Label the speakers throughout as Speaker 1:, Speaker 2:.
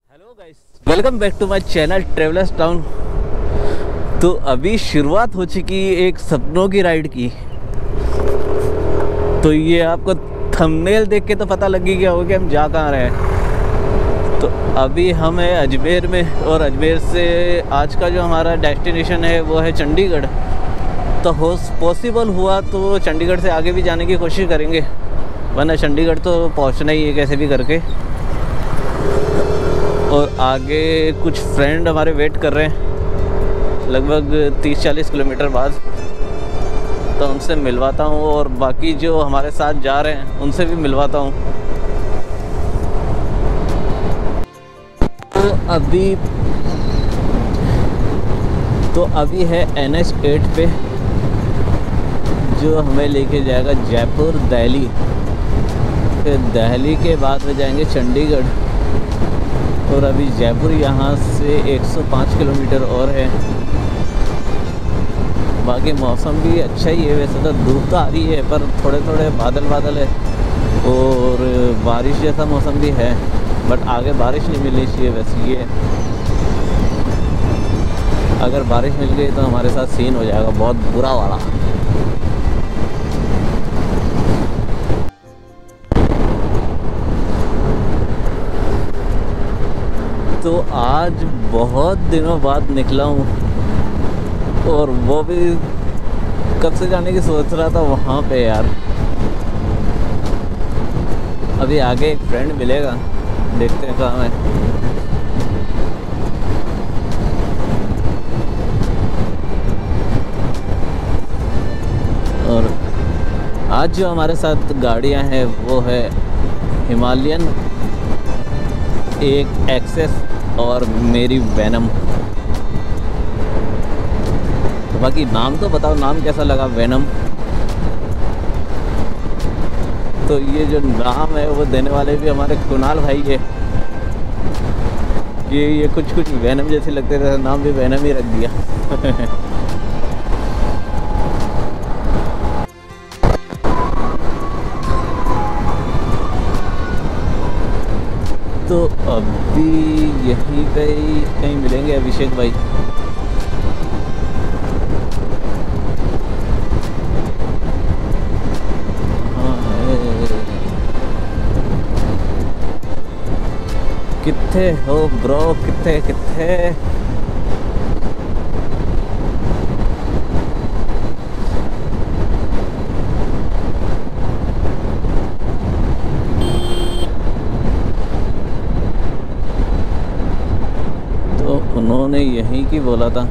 Speaker 1: Hello guys, welcome back to my channel travellers town. तो अभी शुरुआत हो चुकी एक सपनों की राइड की। तो ये आपको थंबनेल देख के तो पता लग ही गया होगा कि हम जा कहाँ रहे हैं। तो अभी हम हैं अजमेर में, और अजमेर से आज का जो हमारा डेस्टिनेशन है वो है चंडीगढ़। तो हो पॉसिबल हुआ तो चंडीगढ़ से आगे भी जाने की कोशिश करेंगे, वरना चंडीगढ़ तो पहुँचना ही है कैसे भी करके। और आगे कुछ फ्रेंड हमारे वेट कर रहे हैं लगभग 30-40 किलोमीटर बाद, तो उनसे मिलवाता हूँ और बाकी जो हमारे साथ जा रहे हैं उनसे भी मिलवाता हूँ। तो अभी है NH8 पे, जो हमें लेके जाएगा जयपुर दिल्ली। फिर दिल्ली के बाद में जाएंगे चंडीगढ़, और अभी जयपुर यहाँ से 105 किलोमीटर और है। बाकी मौसम भी अच्छा ही है, वैसे तो धूप तो आ रही है पर थोड़े थोड़े बादल बादल है और बारिश जैसा मौसम भी है, बट आगे बारिश नहीं मिलनी चाहिए। वैसे ये अगर बारिश मिल गई तो हमारे साथ सीन हो जाएगा बहुत बुरा वाला। तो आज बहुत दिनों बाद निकला हूँ, और वो भी कब से जाने की सोच रहा था वहाँ पे यार। अभी आगे एक फ्रेंड मिलेगा, देखते हैं कहाँ है। और आज जो हमारे साथ गाड़ियाँ हैं वो है हिमालयन, एक एक्सेस और मेरी वेनम। तो बाकी नाम तो बताओ, नाम कैसा लगा वेनम? तो ये जो नाम है वो देने वाले भी हमारे कुणाल भाई है। ये कुछ वेनम जैसे लगते थे, नाम भी वेनम ही रख दिया। तो अभी यहीं पे ही कहीं मिलेंगे अभिषेक भाई। हाँ कित्थे हो ब्रो, कित्थे? उन्होंने यहीं की बोला था।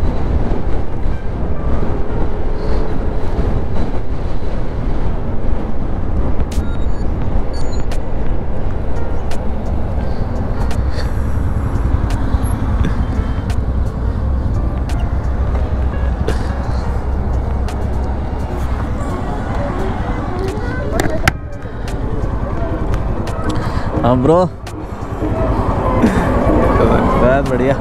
Speaker 1: हाँ ब्रो, बहुत बढ़िया।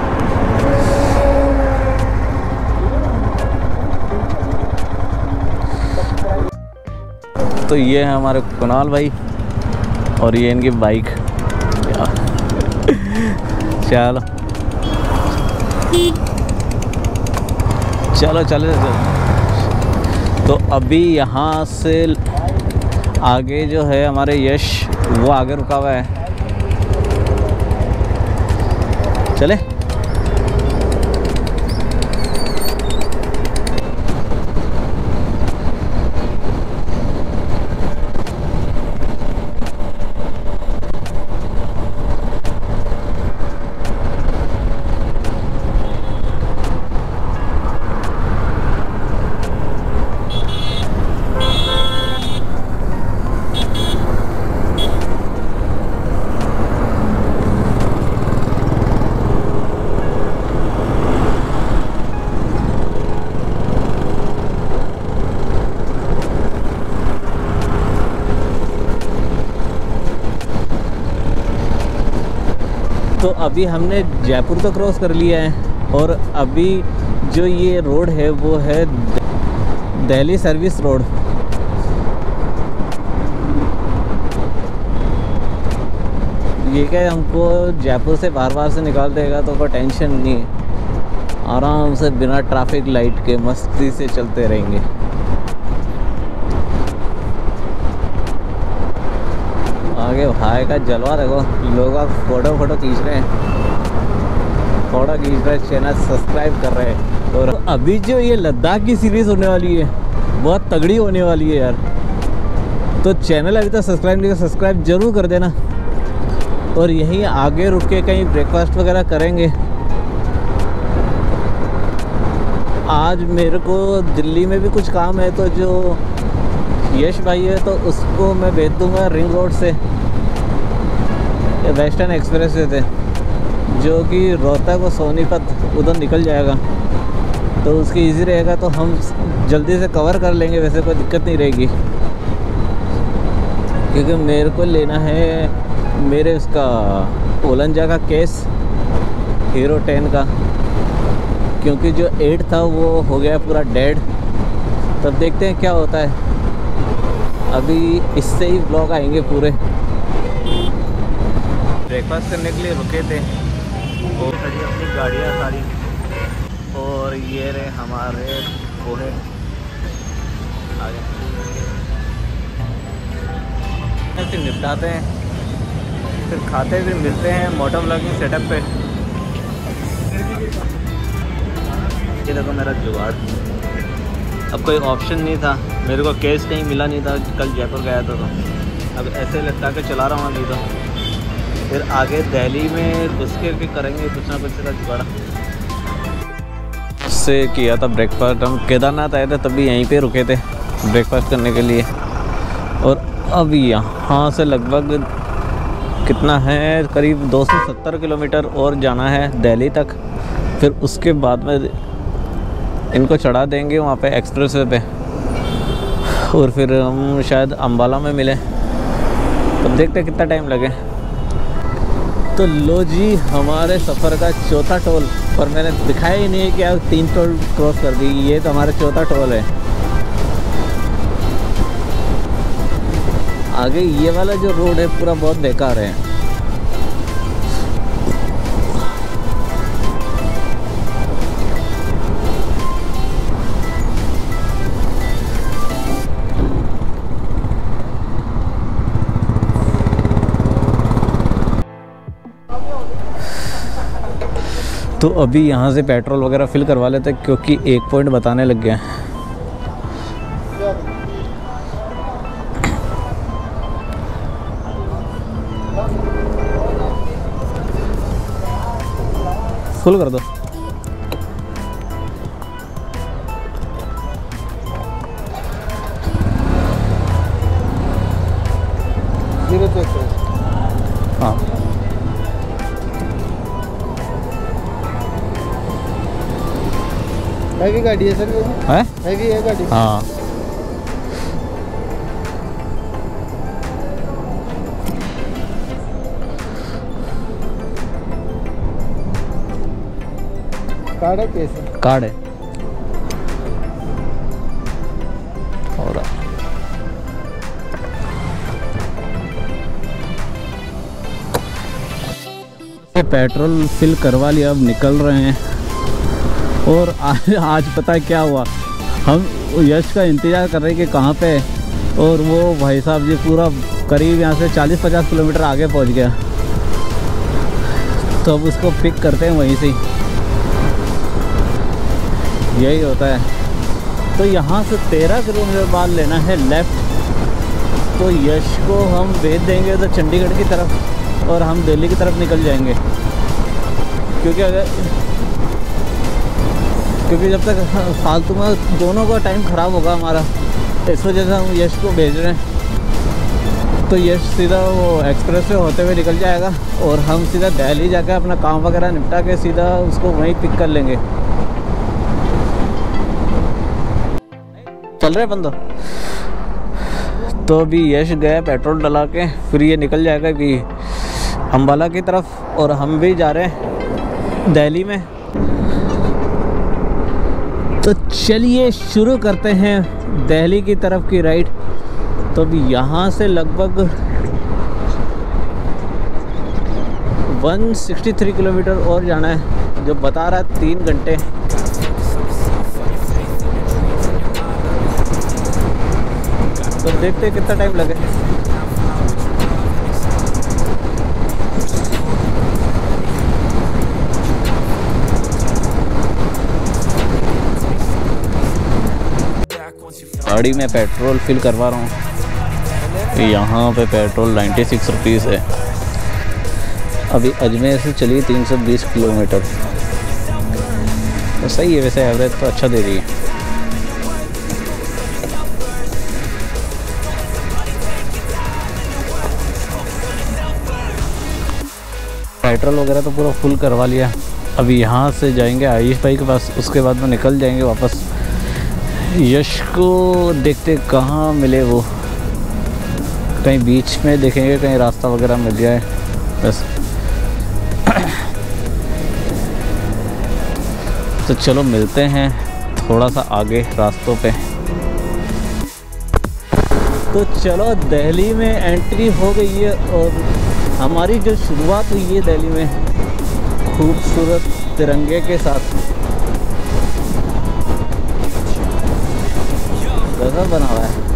Speaker 1: तो ये है हमारे कुणाल भाई, और ये इनकी बाइक। चलो चलो चलो चलो। तो अभी यहाँ से आगे जो है हमारे यश, वो आगे रुका हुआ है। चले। तो अभी हमने जयपुर तो क्रॉस कर लिया है, और अभी जो ये रोड है वो है दिल्ली सर्विस रोड। ये क्या हमको जयपुर से बार बार से निकाल देगा तो कोई टेंशन नहीं है, आराम से बिना ट्रैफिक लाइट के मस्ती से चलते रहेंगे। आगे भाई का जलवा देखो, लोग फोटो खींच रहे हैं, चैनल सब्सक्राइब कर रहे हैं। और अभी जो ये लद्दाख की सीरीज़ होने वाली है बहुत तगड़ी होने वाली है यार, तो चैनल अभी तक सब्सक्राइब नहीं, सब्सक्राइब जरूर कर देना। और यहीं आगे रुक के कहीं ब्रेकफास्ट वगैरह करेंगे। आज मेरे को दिल्ली में भी कुछ काम है, तो जो यश भाई है तो उसको मैं भेज दूंगा रिंग रोड से, वेस्टर्न एक्सप्रेस से थे, जो कि रोहतक और सोनीपत उधर निकल जाएगा, तो उसकी इजी रहेगा, तो हम जल्दी से कवर कर लेंगे। वैसे कोई दिक्कत नहीं रहेगी, क्योंकि मेरे को लेना है मेरे उसका ओलंजा का केस हीरो 10 का, क्योंकि जो 8 था वो हो गया पूरा डेड। तब देखते हैं क्या होता है, अभी इससे ही ब्लॉग आएंगे पूरे। ब्रेकफास्ट करने के लिए रुके थे और खड़ी अपनी गाड़ियाँ सारी, और ये रहे हमारे पोहे आगे ऐसे निपटाते हैं, फिर खाते फिर मिलते हैं मोटो व्लॉगिंग सेटअप पे। ये देखो मेरा जुगाड़, अब कोई ऑप्शन नहीं था, मेरे को केस कहीं मिला नहीं था, कल जयपुर गया था, तो अब ऐसे लटका के चला रहा हूँ अभी। तो फिर आगे दिल्ली में घुस के फिर करेंगे कुछ ना कुछ का जुगाड़। से किया था ब्रेकफास्ट, हम केदारनाथ आए थे तभी यहीं पे रुके थे ब्रेकफास्ट करने के लिए। और अब यहाँ से लगभग कितना है, करीब 270 किलोमीटर और जाना है दिल्ली तक। फिर उसके बाद में इनको चढ़ा देंगे वहाँ पे एक्सप्रेस वे पे, और फिर हम शायद अम्बाला में मिले, तब देखते कितना टाइम लगे। तो लो जी, हमारे सफ़र का चौथा टोल, और मैंने दिखाया ही नहीं कि आप 3 टोल क्रॉस कर दी, ये तो हमारा चौथा टोल है। आगे ये वाला जो रोड है पूरा बहुत बेकार है। तो अभी यहाँ से पेट्रोल वगैरह फिल करवा लेते हैं, क्योंकि 1 पॉइंट बताने लग गया है। फुल कर दो। हाँ,
Speaker 2: हैवी गाड़ी है सर,
Speaker 1: है
Speaker 2: हैवी है गाड़ी।
Speaker 1: हाँ,
Speaker 2: कार्ड है, कैसे
Speaker 1: कार्ड है। और पेट्रोल फिल करवा लिया, अब निकल रहे हैं। और आज पता है क्या हुआ, हम यश का इंतज़ार कर रहे हैं कि कहाँ पे, और वो भाई साहब जी पूरा करीब यहाँ से 40-50 किलोमीटर आगे पहुँच गया। तो अब उसको पिक करते हैं वहीं से, यही होता है। तो यहाँ से 13 किलोमीटर बाद लेना है लेफ़्ट। तो यश को हम भेज देंगे तो चंडीगढ़ की तरफ, और हम दिल्ली की तरफ निकल जाएंगे, क्योंकि जब तक फालतू में दोनों का टाइम ख़राब होगा हमारा, इस वजह से हम यश को भेज रहे हैं। तो यश सीधा वो एक्सप्रेस से होते हुए निकल जाएगा, और हम सीधा दिल्ली जाकर अपना काम वगैरह निपटा के सीधा उसको वहीं पिक कर लेंगे। चल रहे बंदो। तो अभी यश गया पेट्रोल डला के, फिर ये निकल जाएगा अभी अम्बाला की तरफ, और हम भी जा रहे हैं दिल्ली में। तो चलिए शुरू करते हैं दिल्ली की तरफ की राइड। तो अभी यहाँ से लगभग 163 किलोमीटर और जाना है, जो बता रहा है 3 घंटे। तो देखते हैं कितना टाइम लगे। गाड़ी में पेट्रोल फिल करवा रहा हूँ। यहाँ पे पेट्रोल 96 रुपीज़ है। अभी अजमेर से चलिए 320 किलोमीटर, तो सही है वैसे, एवरेज तो अच्छा दे रही है। पेट्रोल वगैरह तो पूरा फुल करवा लिया। अभी यहाँ से जाएंगे आयुष भाई के पास, उसके बाद में निकल जाएंगे वापस। यश को देखते कहाँ मिले वो, कहीं बीच में देखेंगे, कहीं रास्ता वगैरह मिल जाए बस। तो चलो मिलते हैं थोड़ा सा आगे रास्तों पे। तो चलो दिल्ली में एंट्री हो गई है और हमारी जो शुरुआत हुई है दिल्ली में खूबसूरत तिरंगे के साथ। गजब बना हुआ है।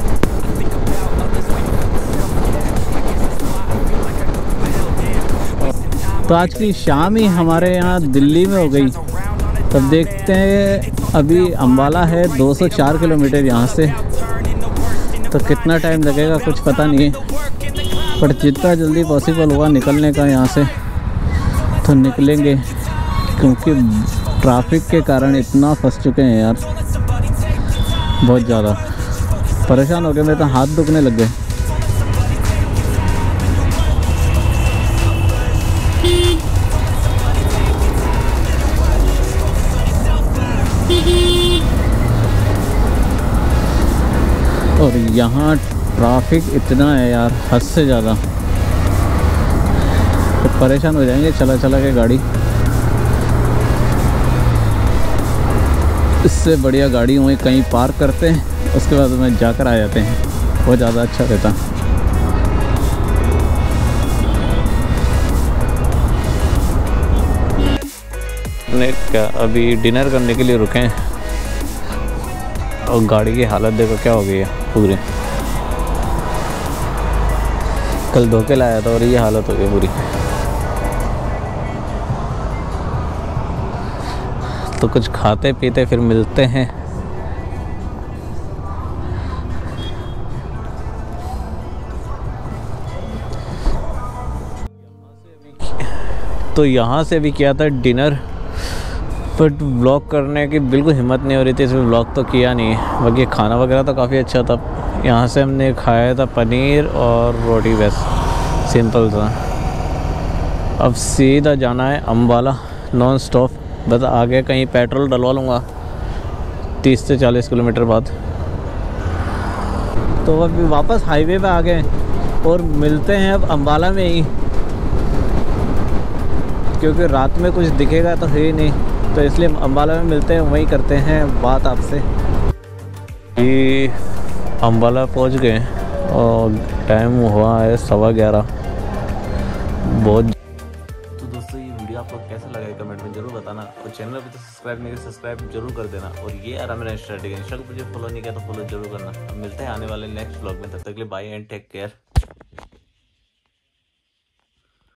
Speaker 1: तो आज की शाम ही हमारे यहाँ दिल्ली में हो गई। तब देखते हैं, अभी अम्बाला है 204 किलोमीटर यहाँ से, तो कितना टाइम लगेगा कुछ पता नहीं है, पर जितना जल्दी पॉसिबल होगा निकलने का यहाँ से तो निकलेंगे, क्योंकि ट्रैफिक के कारण इतना फंस चुके हैं यार, बहुत ज़्यादा परेशान हो गए। मेरे तो हाथ दुखने लग गए। और यहाँ ट्रैफिक इतना है यार, हद से ज़्यादा, तो परेशान हो जाएंगे चला चला के गाड़ी। इससे बढ़िया गाड़ी वहीं कहीं पार्क करते हैं, उसके बाद में जाकर आ जाते हैं, बहुत ज़्यादा अच्छा रहता। ने क्या अभी डिनर करने के लिए रुके हैं और गाड़ी की हालत देखो क्या हो गई है पूरी। कल धोखे लाया था और ये हालत हो गई पूरी। तो कुछ खाते पीते फिर मिलते हैं। तो यहाँ से भी किया था डिनर, बट व्लॉग करने की बिल्कुल हिम्मत नहीं हो रही थी, इसमें व्लॉग तो किया नहीं। बाकी खाना वगैरह तो काफ़ी अच्छा था। यहाँ से हमने खाया था पनीर और रोटी, बस सिंपल सा। अब सीधा जाना है अम्बाला नॉन स्टॉप, बस आगे कहीं पेट्रोल डलवा लूँगा 30 से 40 किलोमीटर बाद। तो अभी वापस हाईवे पे आ गए और मिलते हैं अब अम्बाला में ही, क्योंकि रात में कुछ दिखेगा तो है ही नहीं, तो इसलिए अम्बाला में मिलते हैं, वहीं करते हैं बात आपसे। ये अम्बाला पहुंच गए और टाइम हुआ है 11:15 बहुत। तो दोस्तों ये वीडियो आपको कैसा लगा कमेंट में जरूर बताना, और चैनल पे तो सब्सक्राइब नहीं, सब्सक्राइब जरूर कर देना। और ये आ रहा मेरा इंस्टाग्राम, इंस्टाग्राम मुझे फॉलो नहीं किया तो फॉलो जरूर करना। अब मिलते हैं आने वाले नेक्स्ट व्लॉग में, तब तक के लिए बाय एंड टेक केयर।